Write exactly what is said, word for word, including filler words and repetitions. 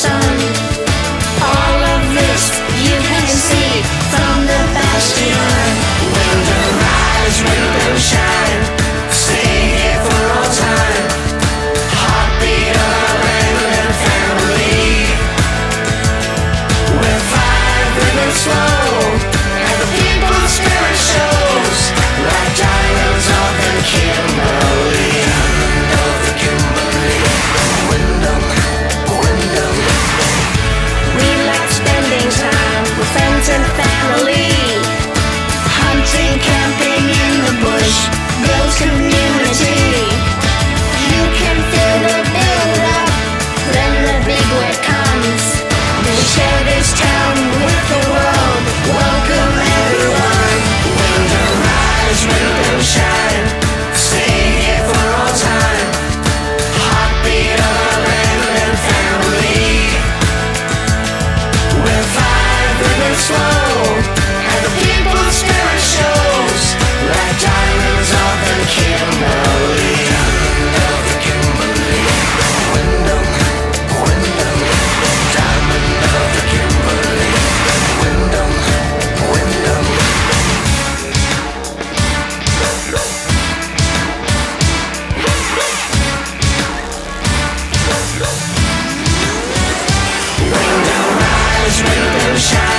sun. All of this you can see from the bastion. Wyndham rise, Wyndham shine, stay here for all time. Heartbeat of our land and family. We're five rivers flow, and the people's spirit shows like diamonds of the Kimberley. Diamond of the Kimberley. Wyndham, Wyndham. We like spending time with friends and family. Hunting, camping in the bush builds community. You can feel the build up, then the big wave comes. We share this town with the world. Welcome everyone. Wyndham rise, Wyndham shine, stay here for all time. Heartbeat of our land and family. We're five rivers flow, and the people's spirit shows like diamonds of the Kimberley. Diamond of the Kimberley. Wyndham, Wyndham. Diamond of the Kimberley. Wyndham, Wyndham. Wyndham rise, Wyndham shine.